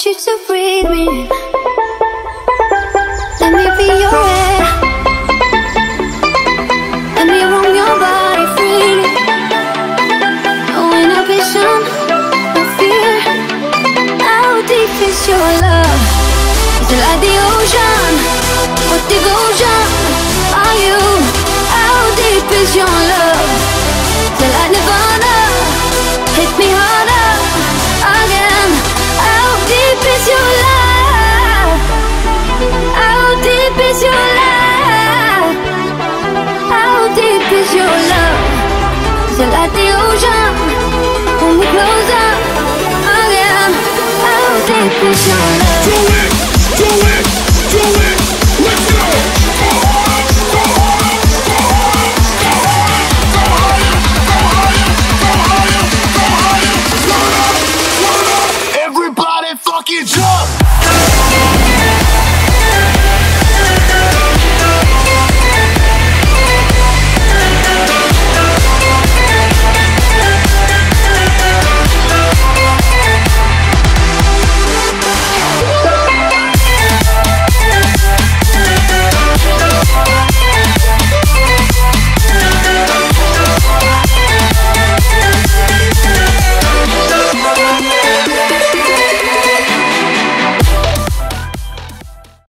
you to breathe me. Let me be your air. Let me roam your body freely. No inhibition, no fear. How deep is your love? Is it like the ocean? What devotion are you? How deep is your love? Is it like Nirvana? Hit me harder again. How deep is your love? How deep is your love? How deep is your love? Is it like the ocean? When we close up again. How deep is your love?